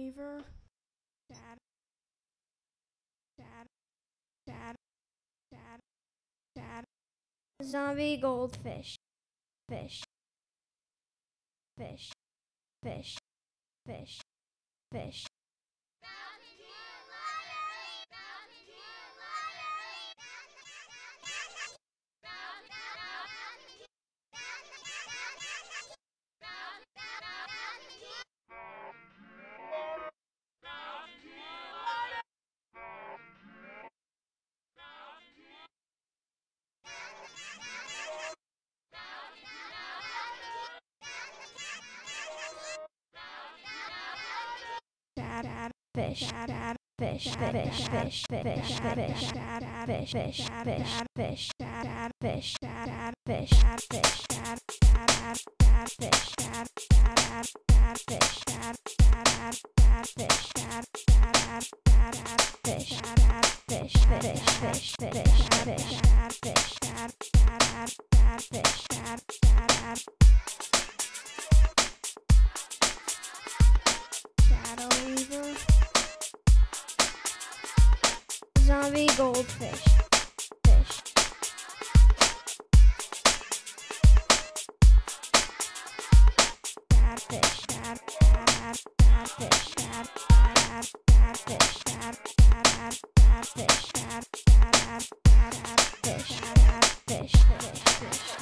weaver, dad, dad, dad, dad, dad. Zombie goldfish, fish, fish, fish, fish, fish. Dad, fish, dad, fish, fish, fish, fish, fish, fish, dad, fish, fish, fish, fish, dad, fish, dad, fish, dad, fish, dad, dad, fish, dad, dad, fish, dad, dad, fish, dad, dad, fish, dad, fish, fish, fish, fish, dad, fish, dad, dad, fish, dad, dad. Shadow weaver, zombie goldfish, fish, dad fish, dad fish, dad fish, dad fish, dad fish, fish, fish.